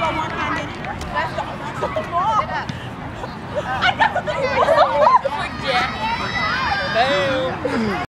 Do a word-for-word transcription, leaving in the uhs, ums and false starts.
go one-handed. That's the, that's the ball. I got the ball. Like Jack. Boom.